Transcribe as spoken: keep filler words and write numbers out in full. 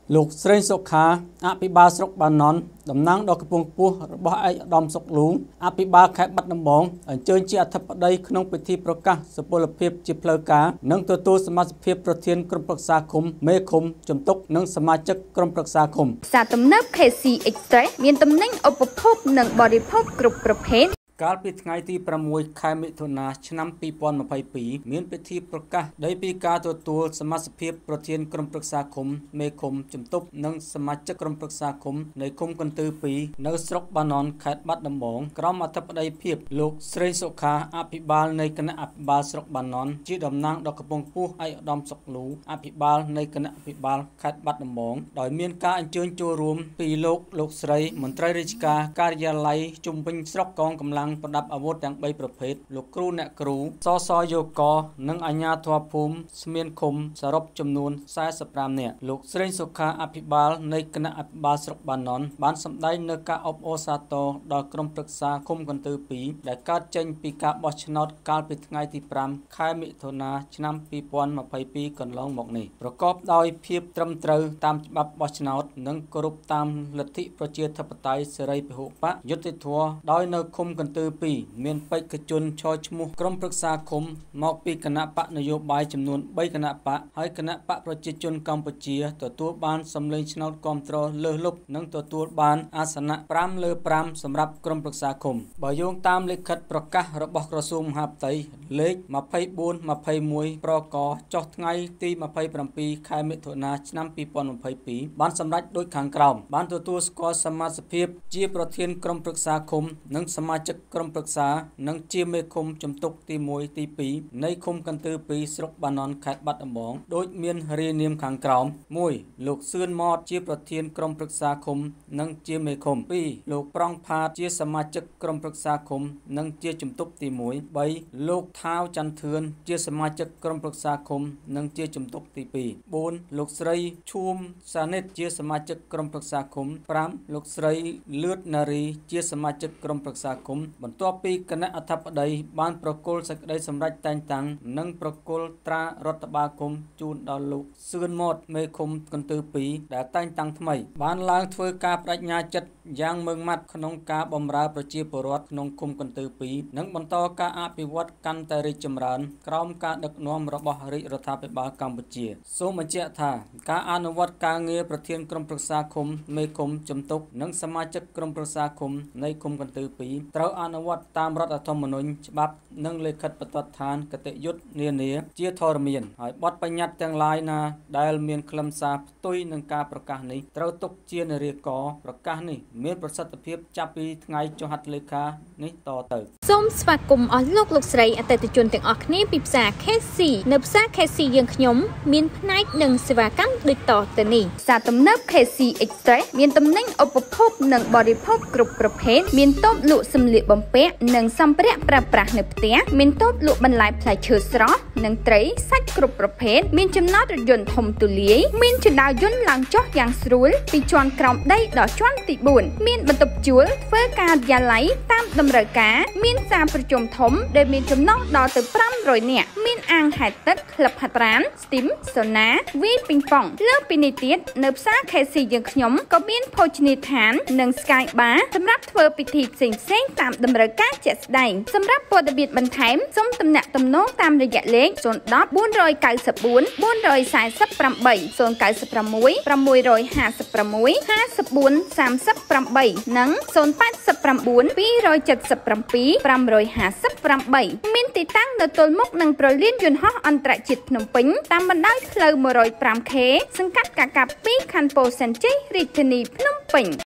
លោកស្រីសុខាអភិបាលស្រុកបាណន់តំណាងដល់កំពង់ខ្ពស់របស់ឯកឧត្តមសុកលូអភិបាលខេត្តបាត់ដំបងអញ្ជើញជាអធិបតីក្នុងពិធីប្រកាសសុពលភាពជាផ្លូវការនិងទទួលសមាជិកភាពប្រធានក្រុមប្រឹក្សាឃុំមេឃុំជំទប់និងសមាជិកក្រុមប្រឹក្សាឃុំផ្សារទំនើប ខេ ស៊ី Express មានតំណែងឧបភោគនិងបរិភោគគ្រប់ប្រភេទកាលពីថ្ងៃទីប្រាំមួយខែមិថុនាឆ្នាំពីរពាន់ម្ភៃពីរមានពិធីប្រកាសដីពីការទទួលសមាជិកភាពប្រធានក្រុមប្រឹក្សាឃុំមេឃុំជំទប់និងសមាជិកក្រុមប្រឹក្សាឃុំនៃឃុំកន្ទឺពីរនៅស្រុកបាណន់ខេត្តបាត់ដំបងក្រមអធិបតីភាពលោកស្រីសុខាអភិបាលនៃគណៈអភិបាលស្រុកបាណន់ជាតំណាងដល់កំពង់ខ្ពស់ឯកឧត្តមសុកលូអភិបាលនៃគណៈអភិបាលខេត្តបាត់ដំបងដោយមានការអញ្ជើញចូលរួមពីលោកលោកស្រីមន្ត្រីរាជការការិយាល័យជុំវិញស្រុកកងកម្លាំងប្រដាប់អាវុធទាំងបីប្រភេទលោកគ្រូអ្នកគ្រូសសយោកនិងអាជ្ញាធរភូមិស្មានឃុំសរុបចំនួនសែសិបប្រាំនាក់លោកស្រីសុខាអភិបាលនៃគណៈអភិបាលស្រុកបាណន់បានសម្ដែងនៅការអបអរសាទរដល់ក្រុមប្រឹក្សាឃុំកន្ទឺពីរដែលកើតចេញពីការបោះឆ្នោតកាលពីថ្ងៃទីប្រាំខែមិថុនាឆ្នាំពីរពាន់ម្ភៃពីរកន្លងមកនេះប្រកបដោយភាពត្រឹមត្រូវតាមច្បាប់បោះឆ្នោតនិងគោរពតាមលទ្ធិប្រជាធិបតេយ្យសេរីពហុបកយុត្តិធម៌ដោយនៅឃុំកន្ទឺពីរមានបេក្ខជនឈរឈ្មោះក្រុមប្រឹក្សាឃុំមកពីគណៈបកនយោបាយចំនួនបីគណៈបកហើយគណៈបកប្រជាជនកម្ពុជាទទួលបានសម្លេងឆ្នោតគាំទ្រលើសលប់និងទទួលបានអាសនៈប្រាំលើប្រាំសម្រាប់ក្រុមប្រឹក្សាឃុំបើយោងតាមលិខិតប្រកាសរបស់ក្រសួងមហាផ្ទៃលេខម្ភៃបួនម្ភៃមួយប្រកចុះថ្ងៃទីម្ភៃប្រាំពីរខែមិថុនាឆ្នាំពីរពាន់ម្ភៃពីរបានសម្រេចដូចខាងក្រោមបានទទួលស្គាល់សមាជិកភាពជាប្រធានក្រុមប្រឹក្សាឃុំនិងសមាជិកក្រុមប្រឹក្សានិងជាមេឃុំជំទប់ទីមួយទីពីរនៃឃុំកន្ទឺពីរស្រុកបាណន់ខេត្តបាត់ដំបងដោយមានរាយនាមខាងក្រោមមួយលោកសឿនម៉តជាប្រធានក្រុមប្រឹក្សាឃុំនិងជាមេឃុំពីរលោកប្រង់ផាតជាសមាជិកក្រុមប្រឹក្សាឃុំនិងជាជំទប់ទីមួយបីលោកថាវច័ន្ទធឿនជាសមាជិកក្រុមប្រឹក្សាឃុំនិងជាជំទប់ទីពីរបួនលោកស្រីឈួមសានិតជាសមាជិកក្រុមប្រឹក្សាឃុំប្រាំលោកស្រីលឿតណារីជាសមាជិកក្រុមប្រឹក្សាឃុំបន្ទាប់ពីគណៈអធិបតីបានប្រគល់សេចក្តីសម្រេចតែងតាំងនិងប្រគល់ត្រារដ្ឋបាលឃុំជូនដល់លោកសឿនម៉តមេឃុំកន្ទឺពីរដែលតែងតាំងថ្មីបានឡើងធ្វើការបដិញ្ញាចិត្តយ៉ាងម៉ឺងម៉ាត់ក្នុងការបម្រើប្រជាពលរដ្ឋក្នុងឃុំកន្ទឺពីរនិងបន្តការអភិវឌ្ឍកាន់តែរីកចម្រើនក្រោមការដឹកនាំរបស់រាជរដ្ឋាភិបាលកម្ពុជាសូមបញ្ជាក់ថាការអនុវត្តការងារប្រធានក្រុមប្រឹក្សាឃុំមេឃុំជំទប់និងសមាជិកក្រុមប្រឹក្សាឃុំនៃឃុំកន្ទឺពីរត្រូវអនុវត្តតាមរដ្ឋធម្មនុញ្ញច្បាប់និងលិខិតបទដ្ឋានគតិយុត្តនានាជាធរមានហើយបទបញ្ញត្តិទាំងឡាយណាដែលមានខ្លឹមសារផ្ទុយនឹងការប្រកាសនេះត្រូវទុកជានារីកប្រកាសនេះមានប្រសិទ្ធភាពចាប់ពីថ្ងៃចុះហត្ថលេខានេះតទៅសូមស្វាគមន៍អស់លោកលោកស្រីអតិថិជនទាំងអស់គ្នាពីផ្សារ ខេ ស៊ី នៅផ្សារ ខេ ស៊ី យើងខ្ញុំមានផ្នែកនិងសេវាកម្មដូចតទៅនេះផ្សារទំនើប ខេ ស៊ី Express មានតំណែងឧបភោគនិងបរិភោគគ្រប់ប្រភេទមានតូបលក់សម្លៀកបំពាក់និងសម្ភារៈប្រើប្រាស់នៅផ្ទះមានតូបលក់បន្លែផ្លែឈើស្រស់និងត្រីសាច់គ្រប់ប្រភេទមានចំណតរថយន្តធំទូលាយមានជណ្ដើរយន្តឡើងចុះយ៉ាងស្រួលពីជាន់ក្រោមដីដល់ជាន់ទីបួនមានបន្ទប់ជួលធ្វើការយាល័យតាមតម្រូវការមានសាលប្រជុំធំដែលមានចំណុះដល់ទៅប្រាំរយនាក់មានអាងហែលទឹកក្លឹបហាត់ប្រាណស្ទីមសូណាវីពីងប៉ុងលើសពីនេះទៀតនៅផ្សារ ខេ ស៊ី យើងខ្ញុំក៏មានភោជនីយដ្ឋាននិង Sky Bar សម្រាប់ធ្វើពិធីផ្សេងៗតាមតម្រូវការជាក់ស្ដែងសម្រាប់ព័ត៌មានបន្ថែមសូមទំនាក់ទំនងតាមរយៈលេខศูนย์ ដប់ បួនរយเก้าสิบสี่ បួនរយสี่สิบแปด ศูนย์ เก้าสิบหก หกห้าหก ห้าสิบสี่ ห้าสิบสี่ สามสิบแปดនិងศูนย์ แปดสิบเก้า สองเจ็ดเจ็ด ห้าสิบแปด មានទីតាំងនៅទល់មុខនឹងប្រលានយន្តហោះអន្តរជាតិភ្នំពេញតាមបណ្ដោយផ្លូវមួយរយប្រាំខេ សង្កាត់កាកាពីខណ្ឌពោធិ៍សែនជ័យរាជធានីភ្នំពេញ